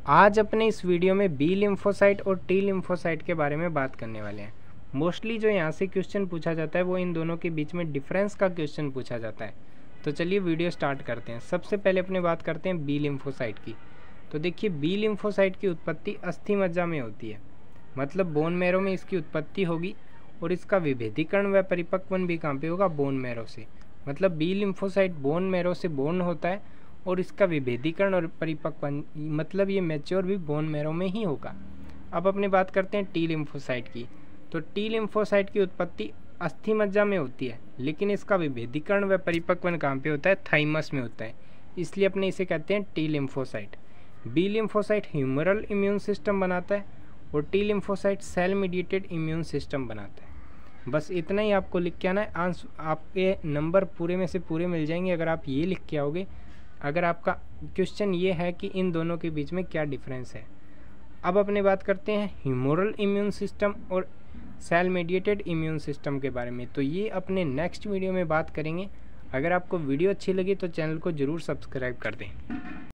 आज अपने इस वीडियो में बी लिम्फोसाइट और टी लिम्फोसाइट के बारे में बात करने वाले हैं। मोस्टली जो यहाँ से क्वेश्चन पूछा जाता है वो इन दोनों के बीच में डिफरेंस का क्वेश्चन पूछा जाता है। तो चलिए वीडियो स्टार्ट करते हैं। सबसे पहले अपने बात करते हैं बी लिम्फोसाइट की। तो देखिए, बी लिम्फोसाइट की उत्पत्ति अस्थि मज्जा में होती है, मतलब बोन मैरो में इसकी उत्पत्ति होगी और इसका विभेदीकरण व परिपक्वन भी कहाँ पे होगा? बोन मैरो से। मतलब बी लिम्फोसाइट बोन मैरो से बोर्न होता है और इसका विभेदीकरण और परिपक्वन मतलब ये मैच्योर भी बोन मैरो में ही होगा। अब अपनी बात करते हैं टी लिम्फोसाइट की। तो टी लिम्फोसाइट की उत्पत्ति अस्थि मज्जा में होती है, लेकिन इसका विभेदीकरण व परिपक्वन कहाँ पे होता है? थाइमस में होता है, इसलिए अपने इसे कहते हैं T lymphocyte. B lymphocyte humoral immune system बनाता है और T lymphocyte cell mediated immune system बनाता है। बस इतना ही आपको लिख के आना है। आंसर आपके नंबर पूरे में से पूरे मिल जाएंगे अगर आप ये लिख के आओगे, अगर आपका क्वेश्चन ये है कि इन दोनों के बीच में क्या डिफरेंस है। अब अपने बात करते हैं ह्यूमरल इम्यून सिस्टम और सेल मीडिएटेड इम्यून सिस्टम के बारे में। तो ये अपने नेक्स्ट वीडियो में बात करेंगे। अगर आपको वीडियो अच्छी लगी तो चैनल को ज़रूर सब्सक्राइब कर दें।